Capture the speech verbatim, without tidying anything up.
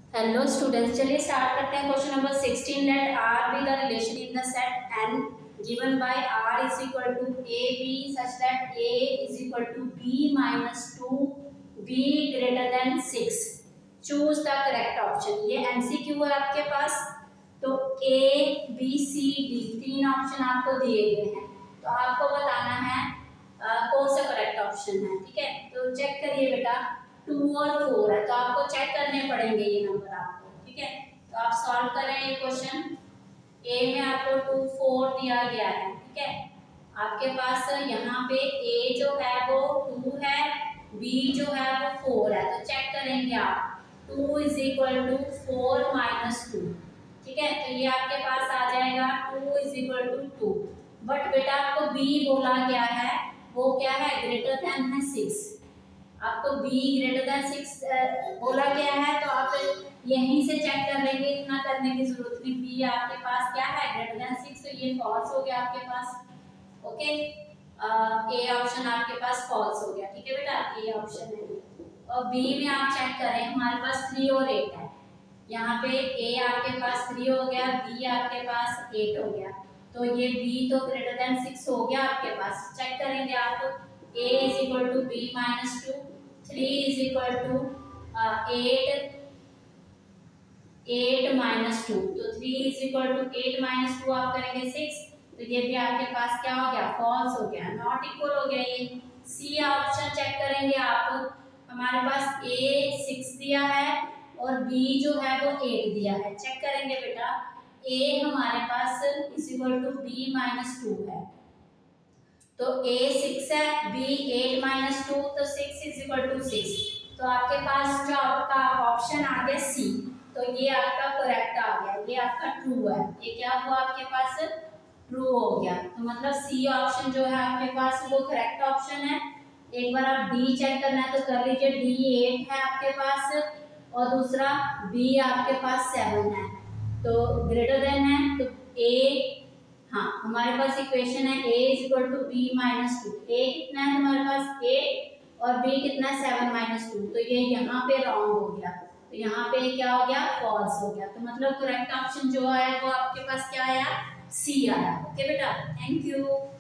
Hello students, चलिए start करते हैं question number sixteen. Let R be the relation in the set N given by R is equal to A B such that A is equal to B minus two B greater than six. Choose the correct option. ये MCQ है आपके पास। तो A B C D तीन option आपको दिए गए हैं, तो आपको बताना है आ, कौन सा करेक्ट ऑप्शन है। ठीक है, तो चेक करिए बेटा, टू और फोर है तो आपको चेक करने पड़ेंगे ये नंबर आपको। ठीक है, तो आप सॉल्व करें ये क्वेश्चन। ए में आपको टू फोर दिया गया है। ठीक है, आपके पास यहाँ पे ए जो है वो टू है, बी जो है वो फोर है, तो चेक करेंगे आप। Two is equal to four minus two. ठीक है, तो ये आपके पास आ जाएगा two is equal to two. But बेटा आपको बी बोला गया है, वो क्या है, ग्रेटर देन है सिक्स। आपको b ग्रेटर देन सिक्स बोला गया है, तो आप यहीं से चेक कर लेंगे, इतना करने की जरूरत नहीं। b आपके पास क्या है, ग्रेटर देन सिक्स, तो ये फॉल्स हो गया आपके पास। ओके, ए ऑप्शन आपके पास फॉल्स हो गया। ठीक है बेटा, ए ऑप्शन है। और b में आप चेक करें, हमारे पास थ्री और एट है। यहाँ पे a आपके पास थ्री हो गया, b आपके पास एट हो गया, तो ये b तो ग्रेटर देन सिक्स हो गया आपके पास। चेक करेंगे आप, a is equal to b minus two, three is equal to uh, eight, eight minus two, तो three is equal to eight minus two आप करेंगे सिक्स, तो ये भी आपके पास क्या हो गया, फॉल्स हो गया, नॉट इक्वल हो गया। ये c ऑप्शन चेक करेंगे आप, हमारे पास a सिक्स दिया है और b जो है वो एट दिया है। चेक करेंगे बेटा, a हमारे पास is equal to b minus two है, तो a सिक्स है, b एट माइनस टू, तो six is equal to six. तो आपके पास जो आपका ऑप्शन आ गया सी, तो ये आपका करेक्ट आ गया, ये आपका ट्रू है। ये क्या हुआ आपके पास, ट्रू हो गया। तो मतलब सी ऑप्शन जो है आपके पास वो करेक्ट ऑप्शन है। एक बार आप डी चेक करना है तो कर लीजिए, डी एट है आपके पास और दूसरा बी आपके पास सेवन है, तो ग्रेटर देन है, तो ए, हाँ हमारे पास इक्वेशन है a is equal to B minus two. A कितना है हमारे पास एट और b कितना है सेवन माइनस टू, तो ये यहाँ पे रॉन्ग हो गया, तो यहाँ पे क्या हो गया, फॉल्स हो गया। तो मतलब करेक्ट ऑप्शन जो है वो आपके पास क्या आया, सी आया। ओके बेटा, थैंक यू।